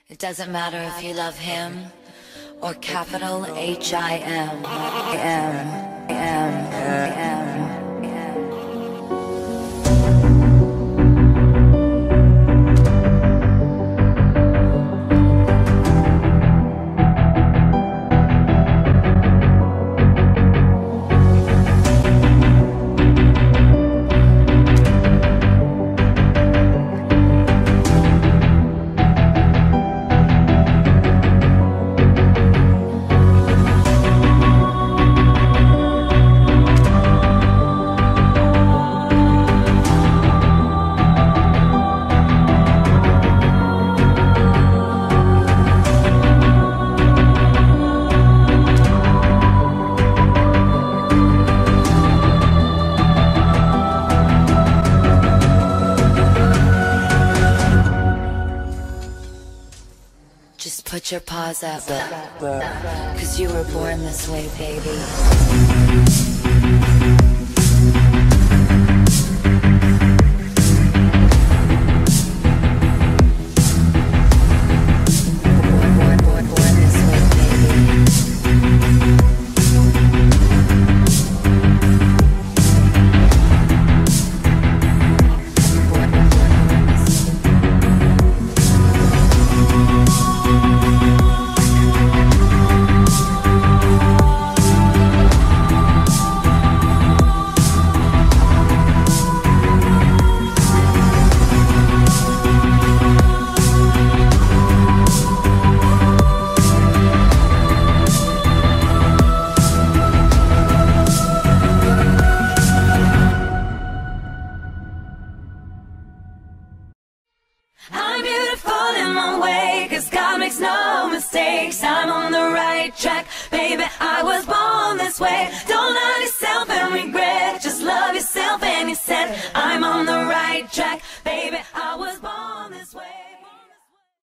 It doesn't matter if you love him or capital H-I-M. Just put your paws up, 'cause you were born this way, baby. I'm beautiful in my way, 'cause God makes no mistakes. I'm on the right track, baby, I was born this way. Don't